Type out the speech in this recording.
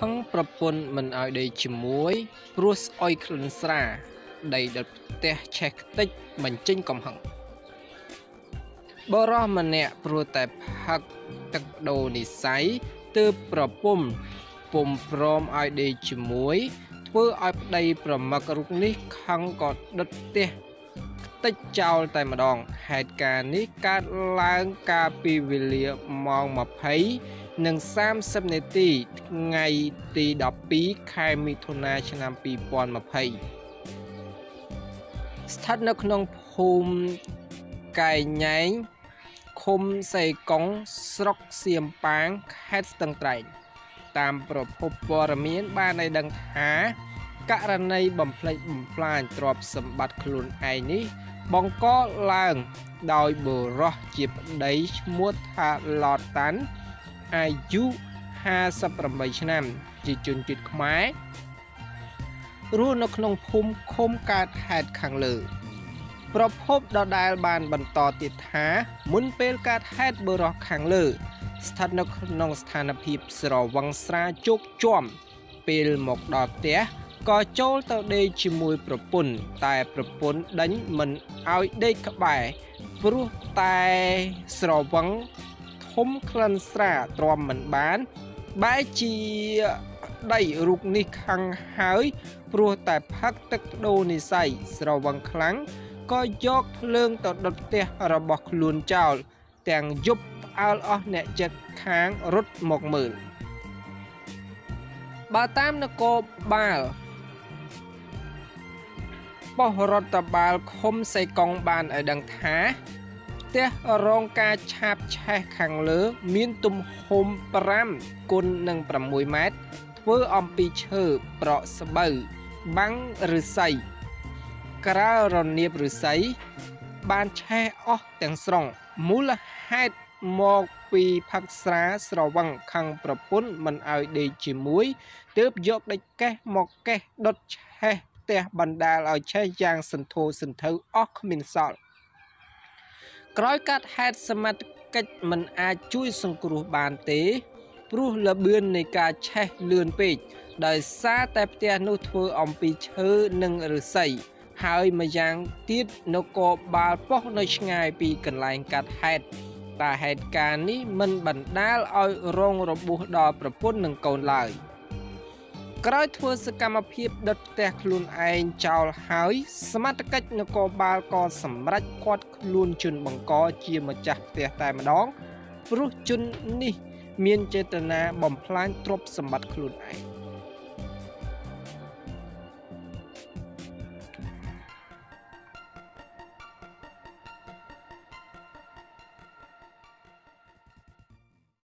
khănประปนมันเอาได้จมวยปรุสอ้อยคลุนสระได้ดับเตะเช็คติดมันจิ้งกำหังบรอมันเนี่ยปรุแต่พักตักโดนิสัยเตือประปุ่มปุ่มพร้อมเอาได้จมวยเพื่อเอาได้ประมักรุกนี้ขังกอดดัดเตะติดเจ้าแต่มาดองเหตุการณ์นี้การล้างกาปีวิเลียมองมาเพย์130 นาทีไงตีดอกปีใครมิถุนาชนปีปอนมาเพย์สถานกนงภูมิไก่ใหญ่คมใส่กองสรกเสียมปางแคสตังไตรตามประพบวรมีนบ้านในดังหากรณีบ่มเพลย์บ่มปลายตรอบสมบัติคลุนไอนี้บองก็ล่างโดยบุรอจีบได้มัวทาหลอดตันอายุ58 ឆ្នាំជាជនជាតិខ្មែររស់នៅក្នុងភូមិឃុំកើតហេតុខាងលើប្រភពដដែលបានបន្តទៀតថាមុនពេលកើតហេតុបុរសខាងលើស្ថិតនៅក្នុងស្ថានភាពស្រវឹងស្រាជោគជាំពេលមកដល់ផ្ទះក៏ចូលទៅដេកជាមួយប្រពន្ធតែប្រពន្ធដេញមិនឲ្យដេកក្បែរព្រោះតែស្រវឹងធំក្លិនស្រាទ្រាំមិនបានបែរជាដៃរូបនេះខាងហើយព្រោះតែផឹកទឹកដូរនិស័យស្រវឹងខ្លាំងក៏យកភ្លើងទៅដុតផ្ទះរបស់ខ្លួនចោលទាំងយប់ផ្អើលអស់អ្នកចិត្តខាងរត់មកមើលបើតាមនគរបាលប៉ុស្តិ៍រដ្ឋបាលឃុំសៃកុងបានឲ្យដឹងថាផ្ទះរងការឆាបឆេះខាងលើមានទំហំ5 គុណនឹង 6 ម៉ែត្រធ្វើអំពីឈើប្រក់ស្បូវបាំងឫស្សីក្រាលរនាបឫស្សីបានឆេះអស់ទាំងស្រុងមូលហេតុមកពីផឹកស្រាស្រវឹងខាងប្រពន្ធមិនឲ្យដេកជាមួយទើបយកដេចកេះមកកេះដុតឆេះផ្ទះបណ្ដាលឲ្យឆេះយ៉ាងសន្ធោសន្ធៅអស់គ្មានសល់ក្រោយកាត់ហេតុសមត្ថកិច្ចមិនអាចជួយសង្គ្រោះបានទេព្រោះលបឿននៃការឆេះលឿនពេកដោយសារតែផ្ទះនោះធ្វើអំពីឈើនិងឫស្សីហើយម្យ៉ាងទៀតនគរបាលប៉ុស្តិ៍នៅឆ្ងាយពីកន្លែងកាត់ហេតុតែហេតុការណ៍នេះមិនបណ្ដាលឲ្យរងរបួសដល់ប្រពន្ធនិងកូនឡើយក្រោយធ្វើសកម្មភាពដុតផ្ទះខ្លួនឯងចោលហើយសមត្ថកិច្ចនគរបាលក៏សម្រេចឃាត់ខ្លួនជនបង្កជាម្ចាស់ផ្ទះតែម្ដងព្រោះជននេះមានចេតនាបំផ្លាញទ្រព្យសម្បត្តិខ្លួនឯង